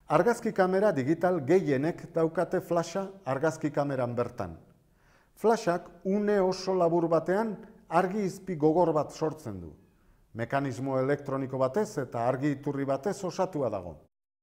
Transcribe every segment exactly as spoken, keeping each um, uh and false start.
Argazki kamera digital gehienek daukate flasha argazki kameran bertan. Flashak une oso labur batean argi izpi gogor bat sortzen du. Mekanismo elektroniko batez eta argi iturri batez osatua dago.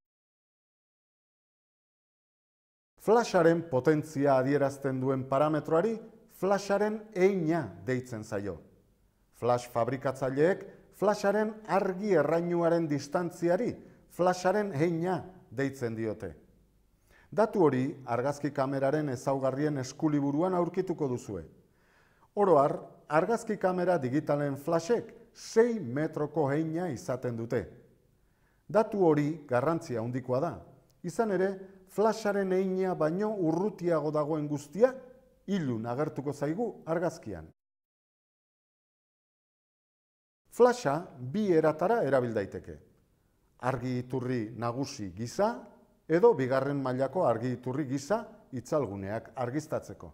Flasharen potentzia adierazten duen parametroari flasharen heina deitzen zaio. Flash fabrikatzaileek flasharen argi errainuaren distantziari flasharen heina deitzen diote. Datu hori argazki kameraren ezaugarrien eskuliburuan aurkituko duzue. Oro har, argazki kamera digitalen flashek sei metroko heina izaten dute. Datu hori garrantzia handikoa da. Izan ere, flasharen heina baino urrutiago dagoen guztia ilun agertuko zaigu argazkian. Flasha bi eratara erabil daiteke. Argi iturri nagusi gisa edo bigarren mailako argi iturri gisa itzalguneak argiztatzeko.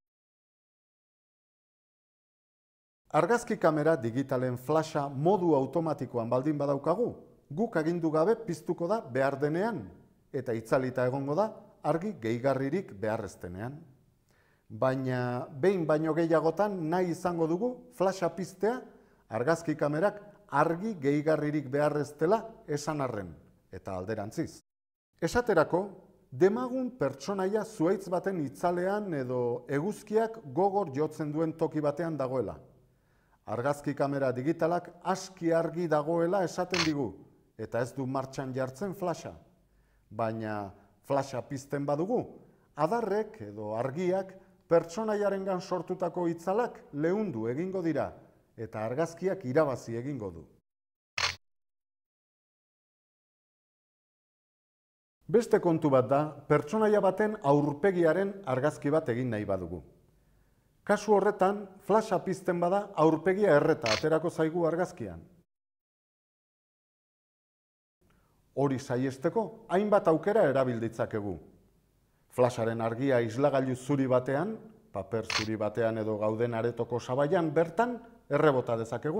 Argazki kamera digitalen flasha modu automatikoan baldin badaukagu, guk agindu gabe piztuko da behar denean eta itzalita egongo da argi gehigarririk beharreztenean. Baina behin baino gehiagotan nahi izango dugu flasha piztea argazki kamerak argi gehigarririk beharreztela esan arren, eta alderantziz. Esaterako, demagun pertsonaia zuhaitz baten itzalean edo eguzkiak gogor jotzen duen toki batean dagoela. Argazki kamera digitalak aski argi dagoela esaten digu, eta ez du martxan jartzen flasha. Baina flasha pizten badugu, adarrek edo argiak pertsonaiarengan sortutako itzalak leundu egingo dira, eta argazkiak irabazi egingo du. Beste kontu bat da, pertsonaia baten aurpegiaren argazki bat egin nahi badugu. Kasu horretan, flasha pizten bada aurpegia erreta aterako zaigu argazkian. Hori saiesteko, hainbat aukera erabil ditzakegu. Flasharen argia islagailu zuri batean, paper zuri batean edo gauden aretoko sabaian bertan errebota dezakegu.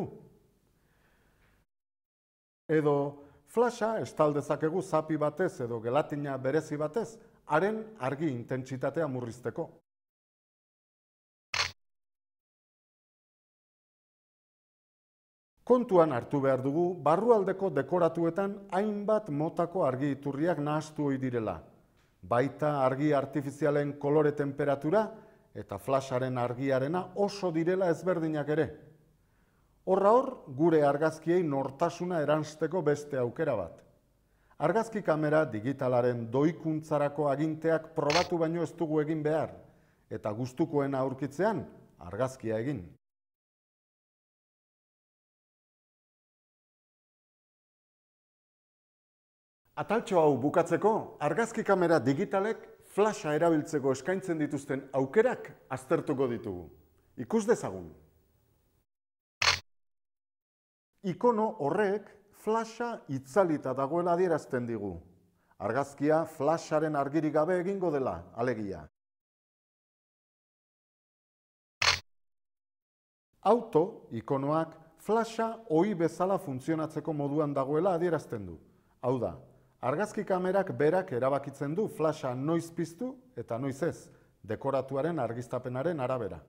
Edo flasha estal dezakegu zapi batez edo gelatina berezi batez, haren argi intentsitatea murrizteko. Kontuan hartu behar dugu, barrualdeko dekoratuetan hainbat motako argi iturriak nahastu ohi direla. Baita argi artifizialen kolore temperatura eta flasharen argiarena oso direla ezberdinak ere. Horra hor, gure argazkiei nortasuna eransteko beste aukera bat. Argazki kamera digitalaren doikuntzarako aginteak probatu baino ez dugu egin behar, eta gustukoena aurkitzean argazkia egin. Ataltxo hau bukatzeko, argazki kamera digitalek flasha erabiltzeko eskaintzen dituzten aukerak aztertuko ditugu. Ikus dezagun. Ikono horrek flasha itzalita dagoela adierazten digu. Argazkia flasharen argirik gabe egingo dela, alegia. Auto ikonoak flasha ohi bezala funtzionatzeko moduan dagoela adierazten du. Hau da, argazki kamerak berak erabakitzen du flasha noiz piztu eta noiz ez, dekoratuaren argiztapenaren arabera.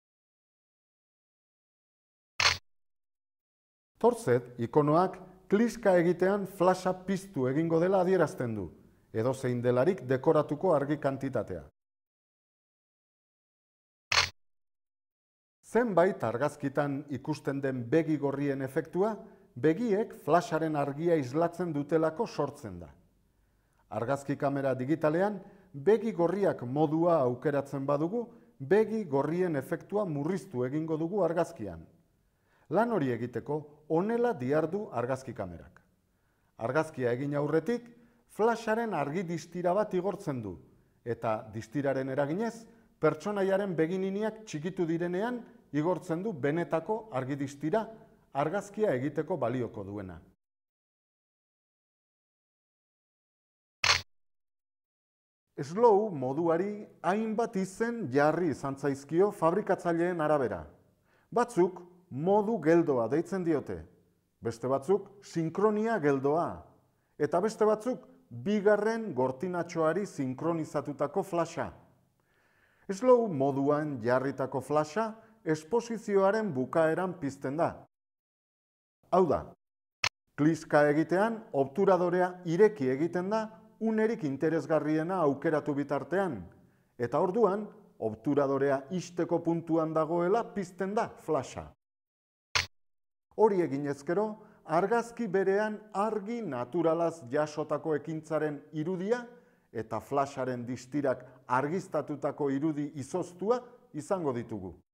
Tortzet, ikonoak kliska egitean flasha piztu egingo dela adierazten du, edozein delarik dekoratuko argi kantitatea. Zenbait argazkitan ikusten den begi gorrien efektua, begiek flasharen argia islatzen dutelako sortzen da. Argazki kamera digitalean, begi gorriak modua aukeratzen badugu, begi gorrien efektua murriztu egingo dugu argazkian. Lan hori egiteko, honela dihardu argazki kamerak. Argazkia egin aurretik, flasharen argi distira bat igortzen du, eta distiraren eraginez, pertsonaiaren begininiak txikitu direnean, igortzen du benetako argi distira argazkia egiteko balioko duena. Slow moduari hainbat izen jarri izan zaizkio fabrikatzaileen arabera. Batzuk modu geldoa deitzen diote, beste batzuk sinkronia geldoa, eta beste batzuk bigarren gortinatxoari sinkronizatutako flasha. Slow moduan jarritako flasha esposizioaren bukaeran pizten da. Hau da, kliska egitean obturadorea ireki egiten da unerik interesgarriena aukeratu bitartean, eta orduan obturadorea ixteko puntuan dagoela pizten da flasha. Hori eginez gero, argazki berean argi naturalaz jasotako ekintzaren irudia eta flasharen distirak argiztatutako irudi izoztua izango ditugu.